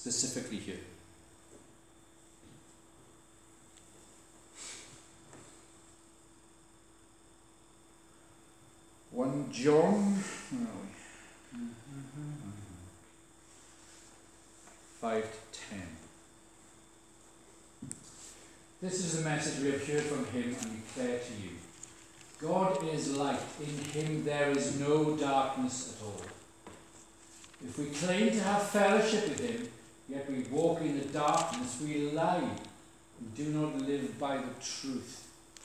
specifically here. John 5 to 10. This is the message we have heard from him and declare to you. God is light. In him there is no darkness at all. If we claim to have fellowship with him, yet we walk in the darkness, we lie and do not live by the truth.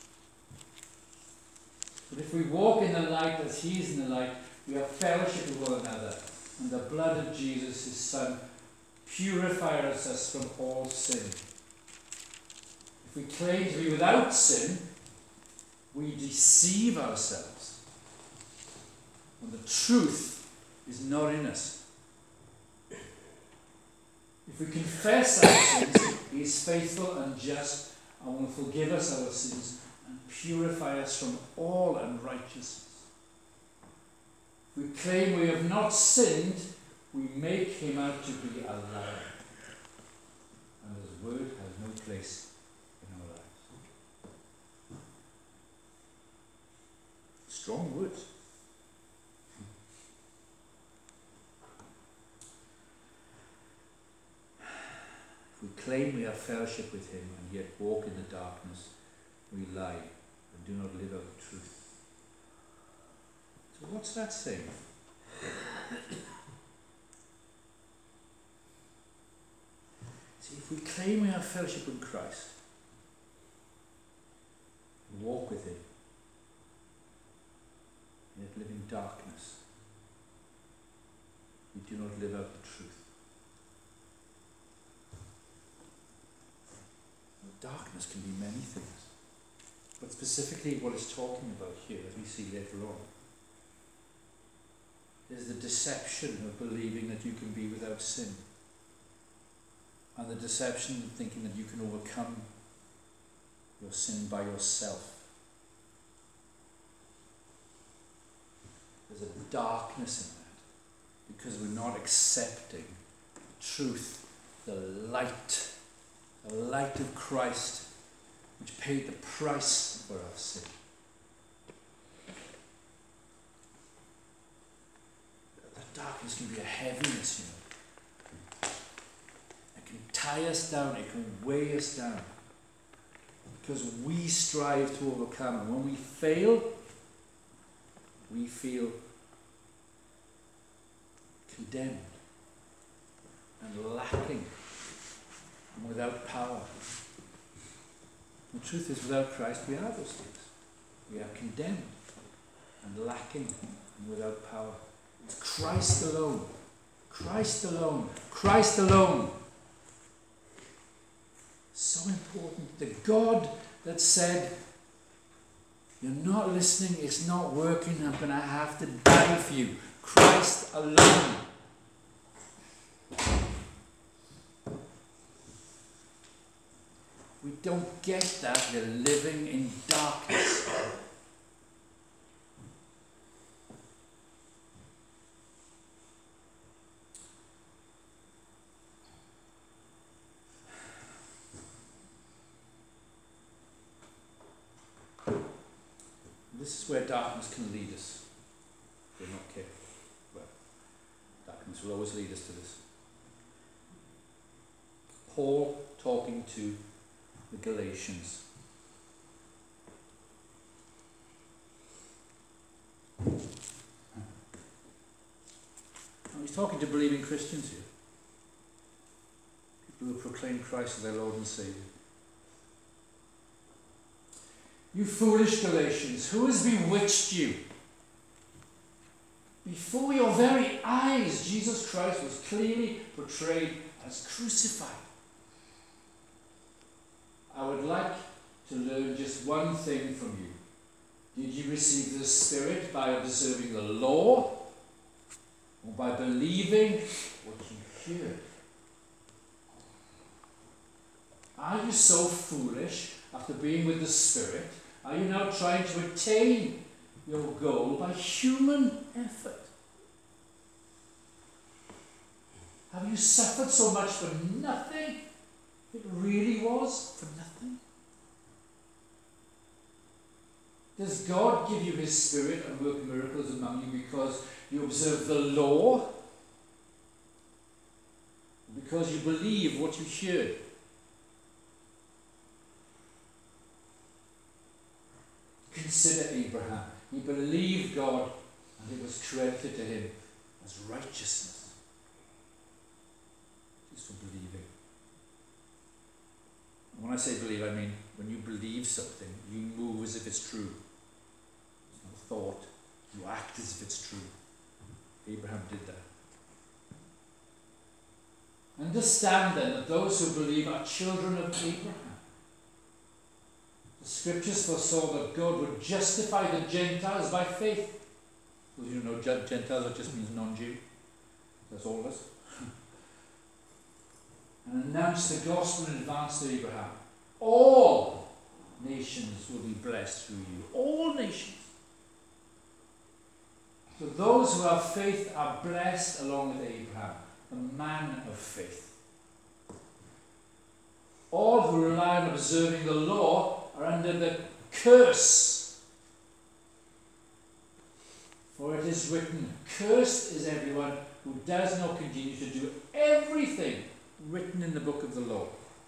But if we walk in the light as he is in the light, we have fellowship with one another, and the blood of Jesus, his Son, purifies us from all sin. If we claim to be without sin, we deceive ourselves, and the truth is not in us. If we confess our sins, he is faithful and just and will forgive us our sins and purify us from all unrighteousness. If we claim we have not sinned, we make him out to be a liar, and his word has no place in our lives. Strong words. If we claim we have fellowship with him and yet walk in the darkness, we lie and do not live out the truth. So what's that saying? See, if we claim we have fellowship with Christ, and walk with him, yet live in darkness, we do not live out the truth. Well, darkness can be many things, but specifically what it's talking about here, as we see later on, is the deception of believing that you can be without sin. And the deception of thinking that you can overcome your sin by yourself. There's a darkness in that, because we're not accepting the truth, the light of Christ, which paid the price for our sin. That darkness can be a heaviness, It can tie us down, it can weigh us down, because we strive to overcome, and when we fail, we feel condemned and lacking and without power. The truth is, without Christ we are those things. We are condemned and lacking and without power. It's Christ alone, Christ alone, Christ alone. So important. The God that said, you're not listening, it's not working, I'm going to have to die for you. Christ alone. We don't get that, we're living in darkness. This is where darkness can lead us. If we're not careful. Well, darkness will always lead us to this. Paul talking to the Galatians. Now he's talking to believing Christians here. People who proclaim Christ as their Lord and Saviour. You foolish Galatians, who has bewitched you? Before your very eyes, Jesus Christ was clearly portrayed as crucified. I would like to learn just one thing from you. Did you receive the Spirit by observing the law, or by believing what you heard? Are you so foolish after being with the Spirit? Are you now trying to attain your goal by human effort? Have you suffered so much for nothing? It really was for nothing. Does God give you his Spirit and work miracles among you because you observe the law? Or because you believe what you heard? Consider Abraham. He believed God and it was credited to him as righteousness. Just for believing. And when I say believe, I mean when you believe something, you move as if it's true. It's not a thought. You act as if it's true. Abraham did that. Understand then that those who believe are children of Abraham. The scriptures foresaw that God would justify the Gentiles by faith. Well, you know, Gentiles, that just means non-Jew. That's all of us. And announce the gospel in advance to Abraham. All nations will be blessed through you. All nations. So those who have faith are blessed along with Abraham, the man of faith. All who rely on observing the law are under the curse. For it is written, cursed is everyone who does not continue to do everything written in the book of the law.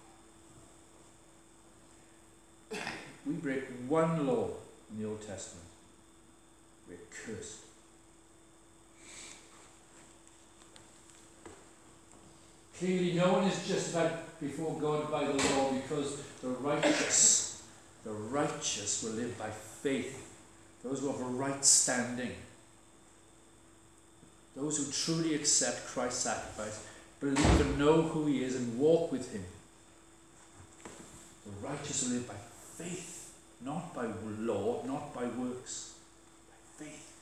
We break one law in the Old Testament. We're cursed. Clearly, no one is justified before God by the law because the righteous will live by faith. Those who have a right standing. Those who truly accept Christ's sacrifice, believe and know who he is and walk with him. The righteous will live by faith, not by law, not by works, by faith.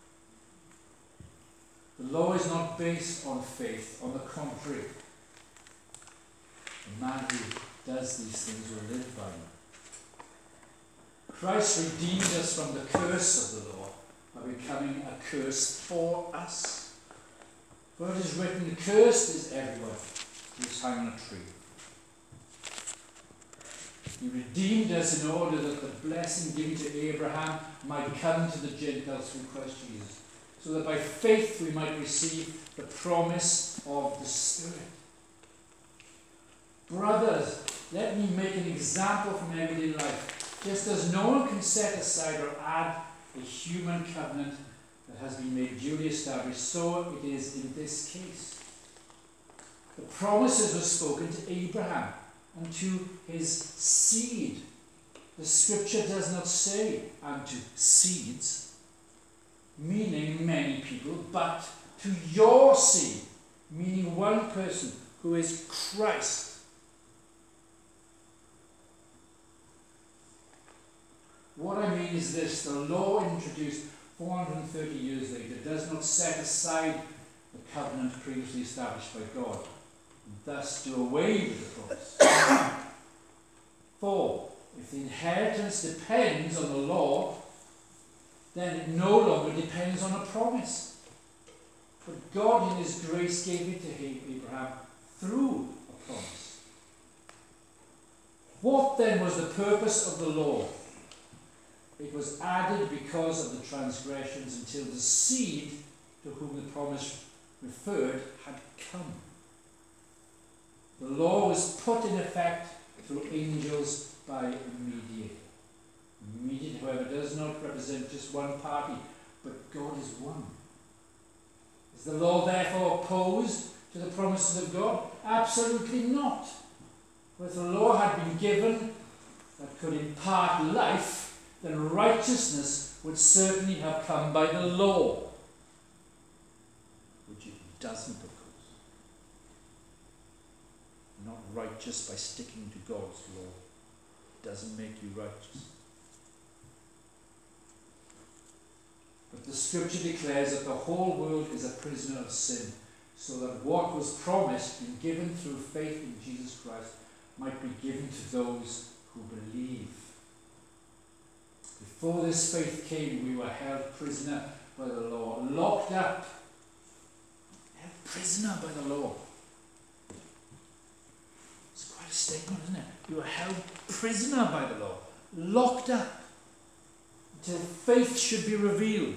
The law is not based on faith, on the contrary. The man who does these things will live by them. Christ redeemed us from the curse of the law by becoming a curse for us. For it is written, cursed is everyone who is hung on a tree. He redeemed us in order that the blessing given to Abraham might come to the Gentiles through Christ Jesus, so that by faith we might receive the promise of the Spirit. Brothers, let me make an example from everyday life. Just as no one can set aside or add a human covenant that has been made duly established, so it is in this case. The promises were spoken to Abraham and to his seed. The scripture does not say unto seeds, meaning many people, but to your seed, meaning one person who is Christ. What I mean is this: the law introduced 430 years later does not set aside the covenant previously established by God, and thus do away with the promise. For if the inheritance depends on the law, then it no longer depends on a promise. But God in his grace gave it to Abraham through a promise. What then was the purpose of the law? It was added because of the transgressions until the seed to whom the promise referred had come. The law was put in effect through angels by a mediator. A mediator, however, does not represent just one party, but God is one. Is the law therefore opposed to the promises of God? Absolutely not. For if the law had been given that could impart life, then righteousness would certainly have come by the law, which it doesn't, of course. You're not righteous by sticking to God's law. It doesn't make you righteous. But the scripture declares that the whole world is a prisoner of sin, so that what was promised and given through faith in Jesus Christ might be given to those who believe. Before this faith came, we were held prisoner by the law, locked up, held prisoner by the law. statement, isn't it? You are held prisoner by the law, locked up, until faith should be revealed.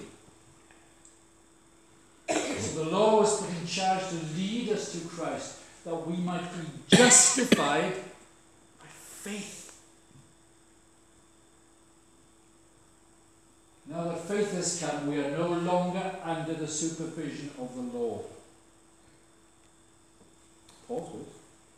So the law was put in charge to lead us to Christ, that we might be justified by faith. Now that faith has come, we are no longer under the supervision of the law. Paul's words.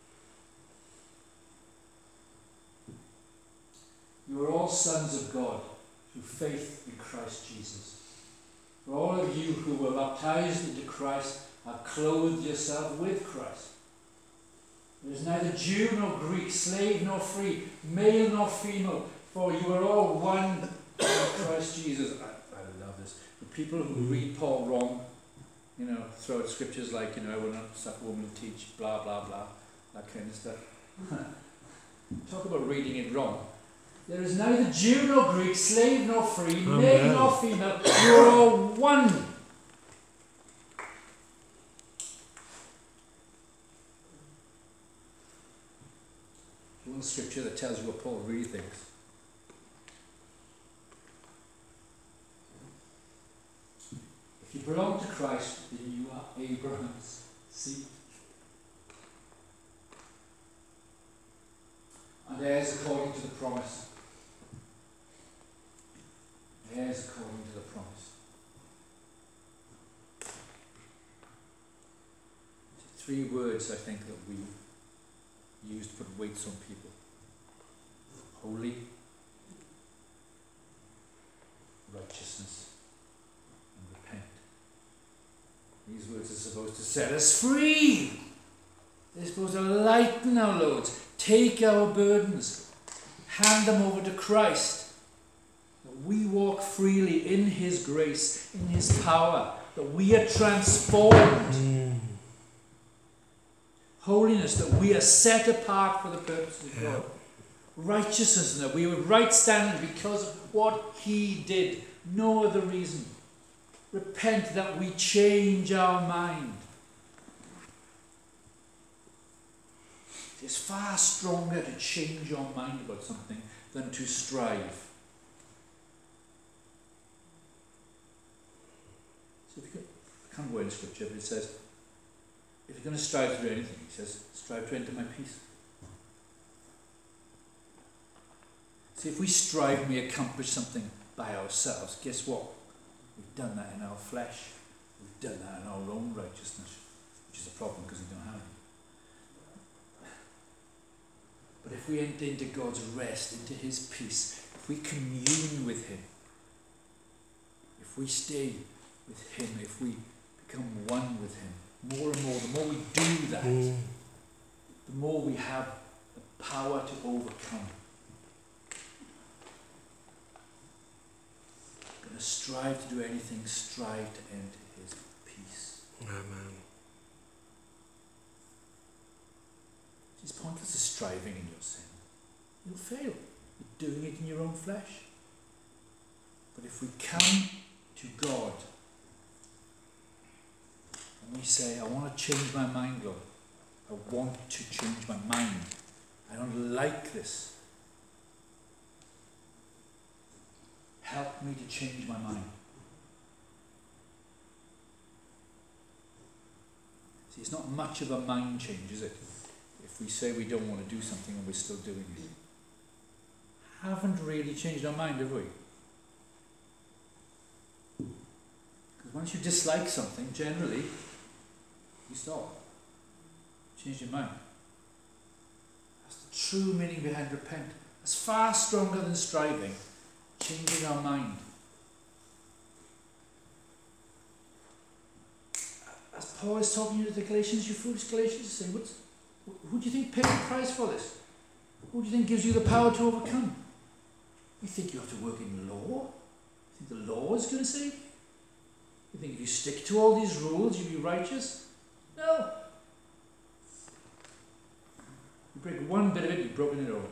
You are all sons of God through faith in Christ Jesus. For all of you who were baptized into Christ have clothed yourself with Christ. There is neither Jew nor Greek, slave nor free, male nor female, for you are all one in Christ Jesus. I love this. The people who read Paul wrong, throw out scriptures like, I will not suffer woman to teach, blah, blah, blah, that kind of stuff. Talk about reading it wrong. There is neither Jew nor Greek, slave nor free, male nor female, you are all one. You want a scripture that tells you what Paul really thinks? If you belong to Christ, then you are Abraham's seed, and heirs according to the promise. Heirs according to the promise. Three words I think that we use to put weights on people: holy, righteousness, and repent. These words are supposed to set us free. They're supposed to lighten our loads, take our burdens, hand them over to Christ. That we walk freely in His grace, in His power, that we are transformed. Holiness, that we are set apart for the purposes of God. Righteousness, that we are right standing because of what He did, no other reason. Repent, that we change our mind. It's far stronger to change your mind about something than to strive. So if you I can't go in scripture, but it says, if you're going to strive to do anything, he says, strive to enter my peace. See, if we strive and we accomplish something by ourselves, guess what? We've done that in our flesh. We've done that in our own righteousness, which is a problem because we don't have it. But if we enter into God's rest, into His peace, if we commune with Him, if we stay with Him, if we become one with Him, more and more, the more we do that, the more we have the power to overcome. Going to strive to do anything, strive to enter His peace. Amen. It's pointless to striving in your sin. You'll fail. You're doing it in your own flesh. But if we come to God and we say, I want to change my mind, Lord. I want to change my mind. I don't like this. Help me to change my mind. See, it's not much of a mind change, is it? If we say we don't want to do something and we're still doing it. Haven't really changed our mind, have we? Because once you dislike something, generally, you stop. Change your mind. That's the true meaning behind repent. It's far stronger than striving. Changing our mind. As Paul is talking to the Galatians, you foolish Galatians, saying, who do you think paid the price for this? Who do you think gives you the power to overcome? You think you have to work in law? You think the law is going to save you? You think if you stick to all these rules, you'll be righteous? No. You break one bit of it, you've broken it all.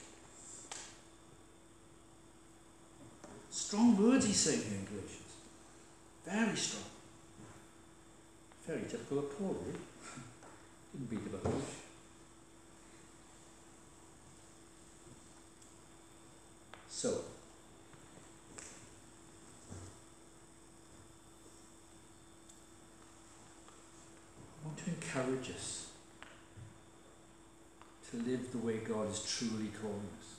Strong words he's saying here in Galatians. Very strong. Very typical of Paul, really. Didn't beat about the bush. encourage us to live the way God is truly calling us.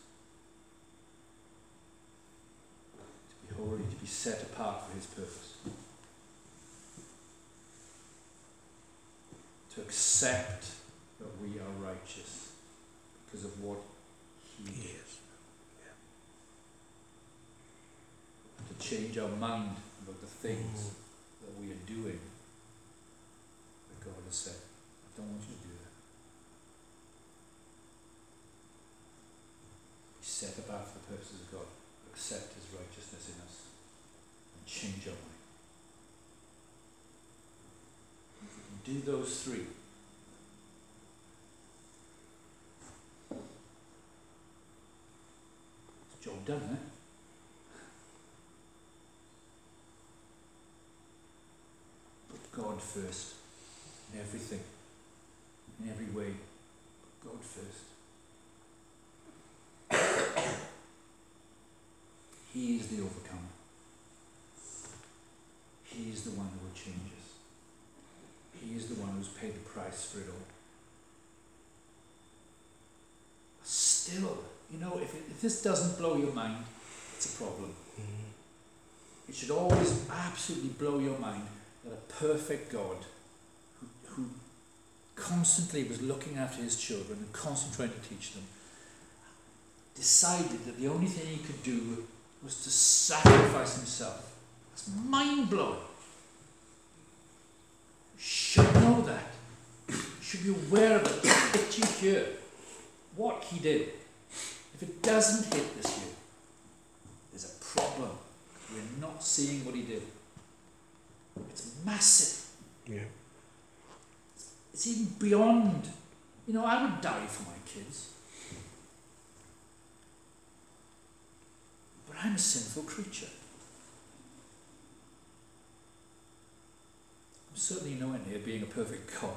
To be holy, to be set apart for his purpose. To accept that we are righteous because of what he did. To change our mind about the things that we are doing that God has said, I don't want you to do that. Be set apart for the purposes of God. Accept his righteousness in us and change our mind. If you can do those three, it's job done, isn't it? God first, in everything, in every way, God first. He is the overcomer. He is the one who will change us. He is the one who's paid the price for it all. Still, if this doesn't blow your mind, it's a problem. It should always absolutely blow your mind that a perfect God who constantly was looking after his children and constantly trying to teach them, decided that the only thing he could do was to sacrifice himself. That's mind-blowing. You should know that. You should be aware of it. Did you hear what he did? If it doesn't hit this year, there's a problem. We're not seeing what he did. It's massive. Yeah. It's even beyond. I would die for my kids. But I'm a sinful creature. I'm certainly nowhere near being a perfect God.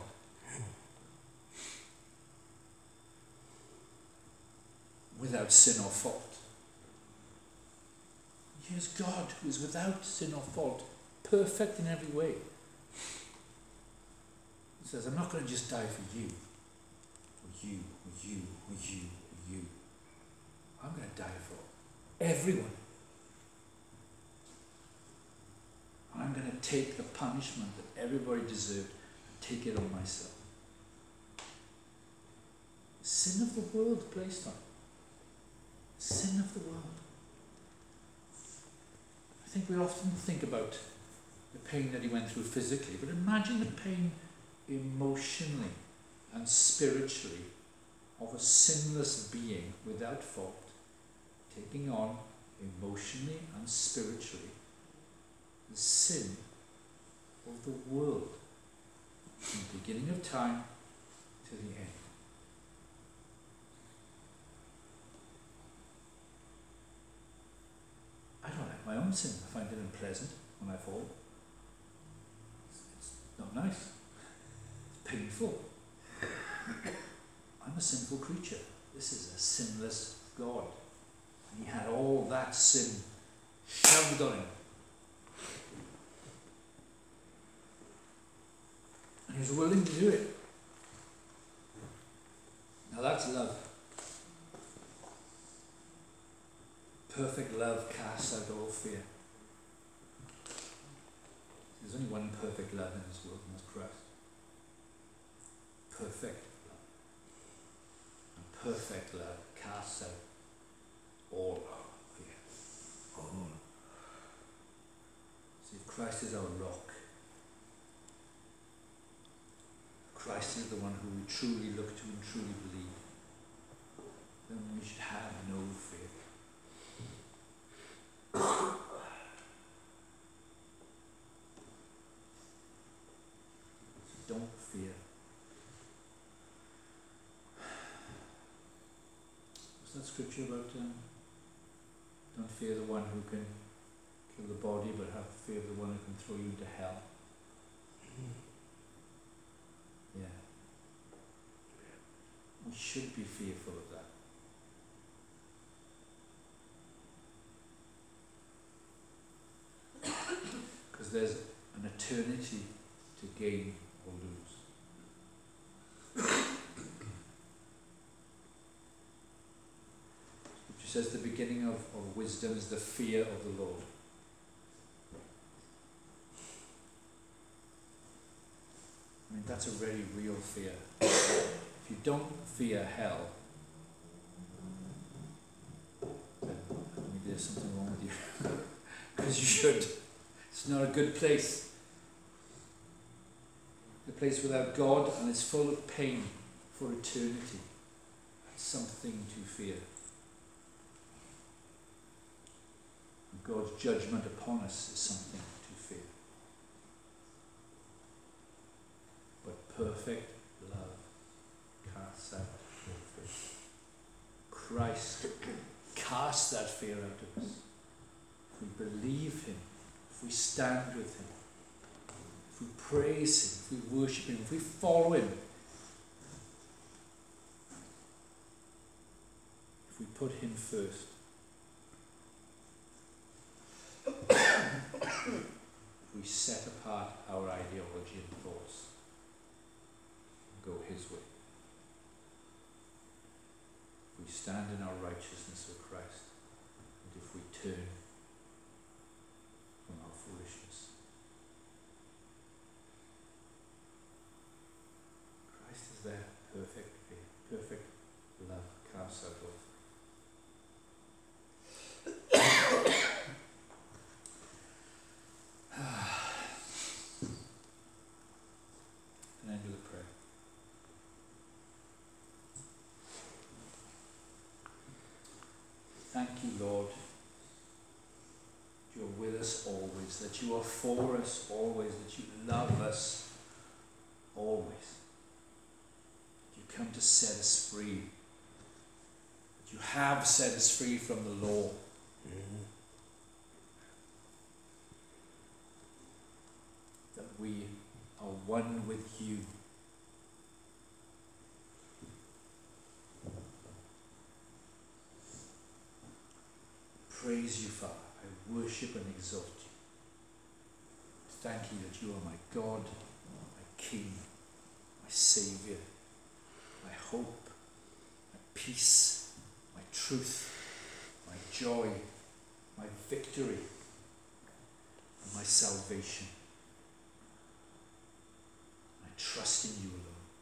Without sin or fault. Here's God who is without sin or fault. Perfect in every way. He says, I'm not going to just die for you. Or you, or you, or you, or you. I'm going to die for everyone. And I'm going to take the punishment that everybody deserved and take it on myself. The sin of the world placed on. Sin of the world. I think we often think about the pain that he went through physically, but imagine the pain emotionally and spiritually of a sinless being without fault, taking on emotionally and spiritually the sin of the world from the beginning of time to the end. I don't like my own sin. I find it unpleasant when I fall. It's not nice. It's painful. I'm a sinful creature. This is a sinless God. And he had all that sin shoved on him. And he was willing to do it. Now that's love. Perfect love casts out all fear. There's only one perfect love in this world, and that's Christ. Perfect love. And perfect love casts out all our fear. All. See, if Christ is our rock, Christ is the one who we truly look to and truly believe, then we should have no fear. Don't fear. What's that scripture about? Don't fear the one who can kill the body, but have fear of the one who can throw you into hell. Yeah. We should be fearful of that. Because there's an eternity to gain or lose. She says the beginning of wisdom is the fear of the Lord. I mean, that's a very real fear. If you don't fear hell, then maybe there's something wrong with you. Because you should. It's not a good place. A place without God, and it's full of pain for eternity. That's something to fear. And God's judgment upon us is something to fear. But perfect love casts out all fear. Christ cast that fear out of us. If we believe him, if we stand with him, if we praise him, if we worship him, if we follow him, if we put him first, if we set apart our ideology and thoughts and go his way, if we stand in our righteousness with Christ, and if we turn from our foolishness. Christ is there, perfect faith, perfect love casts out all fear. An end of the prayer. Thank you, Lord, that you're with us always, that you are for us always, that you love us always. That you come to set us free. That you have set us free from the law. That we are one with you. Praise you, Father. I worship and exalt you. Thank you that you are my God, my King, my Saviour, my hope, my peace, my truth, my joy, my victory, and my salvation. I trust in you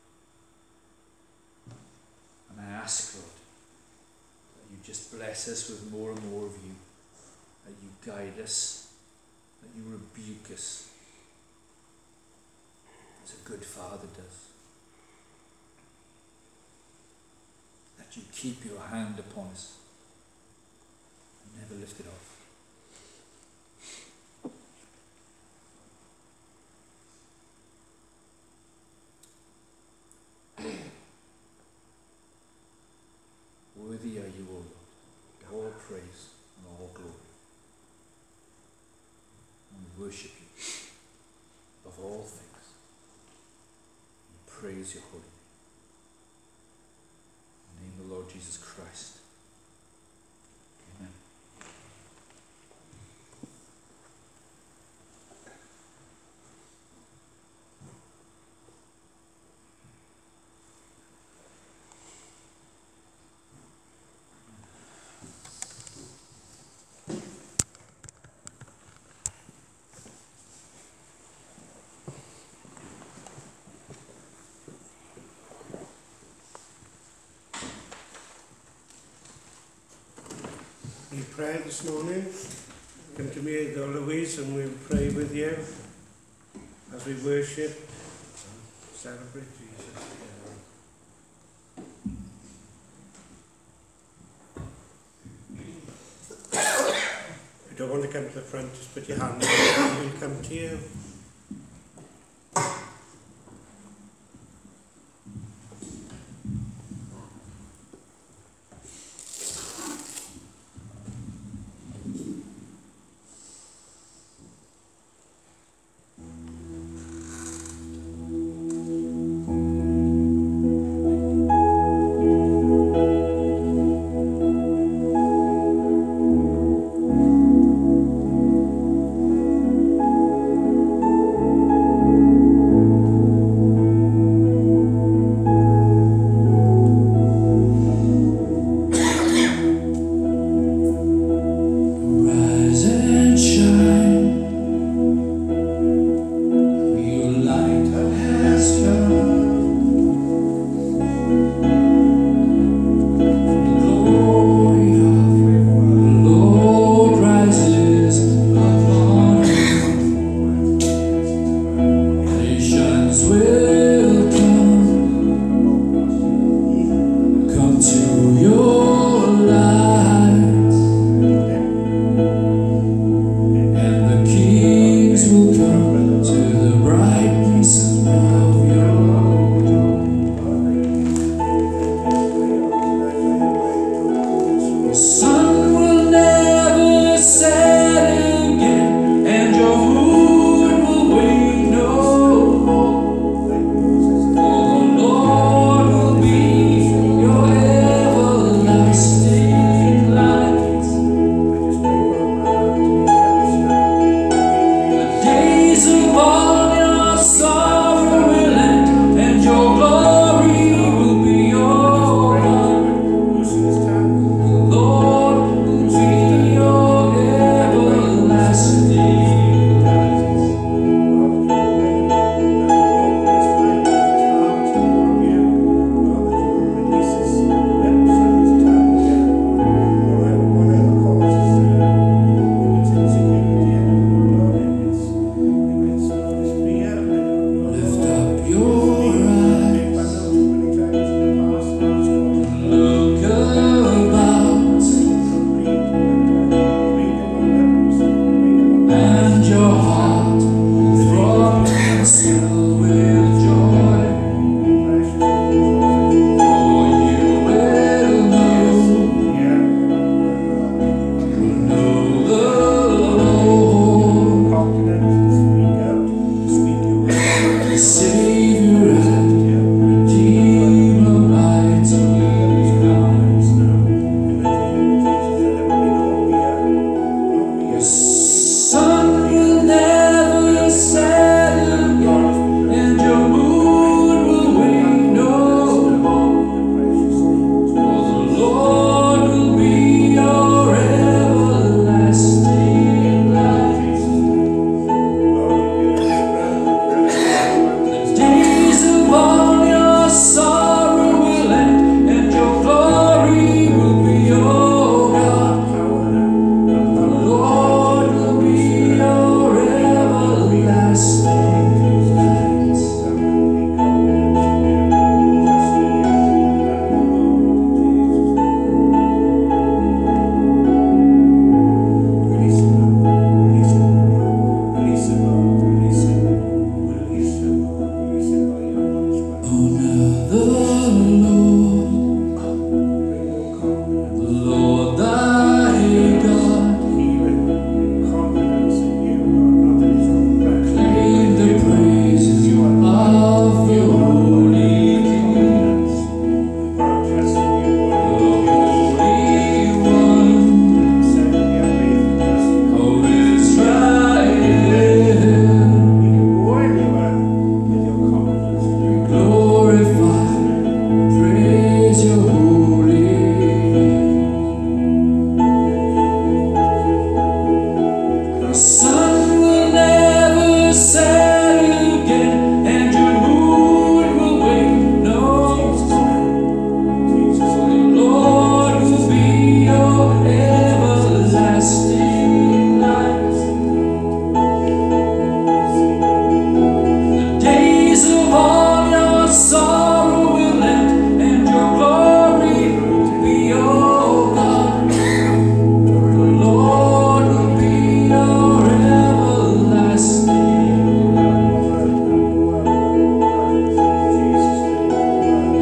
alone. And I ask, Lord, that you just bless us with more and more of you, that you guide us, that you rebuke us, as a good Father does. That you keep your hand upon us and never lift it off. Worthy are you, O Lord, all praise and all glory. And we worship you of all things. We praise your holy name. In the name of the Lord Jesus Christ. Amen. We pray this morning. Come to me, go Louise, and we'll pray with you as we worship and celebrate Jesus together. If you don't want to come to the front, just put your hand up and we'll come to you.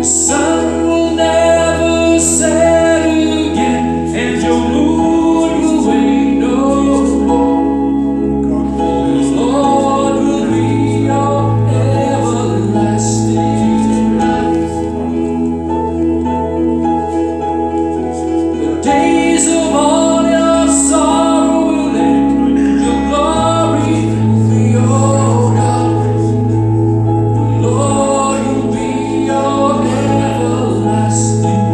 sun will never set again, and your moon will wane no more. The Lord will be your everlasting light. The days of all your sorrow will end, and your glory will be your God. The Lord will be your everlasting.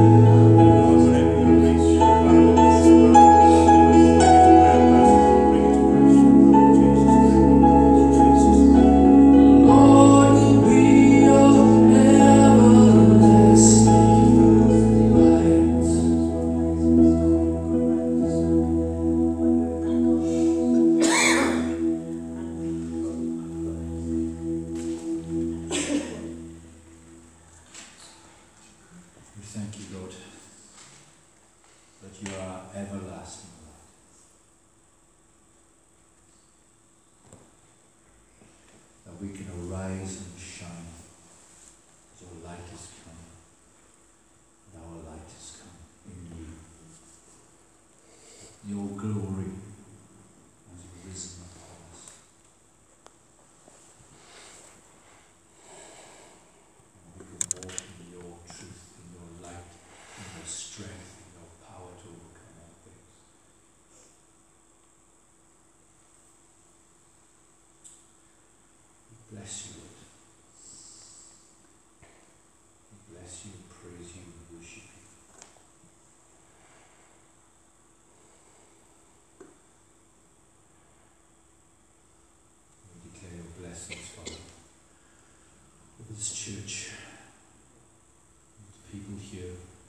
The Lord will be your everlasting light. We thank you, Lord, that you are everlasting, Lord. That we can arise and shine as our light has come, and our light has come in you. Your glory has risen upon us. And we can walk in your truth, in your light, in your strength, in your power to overcome all things. We bless you, Lord. We bless you, praise you, and worship you. We declare your blessings, Father, over this church, and the people here.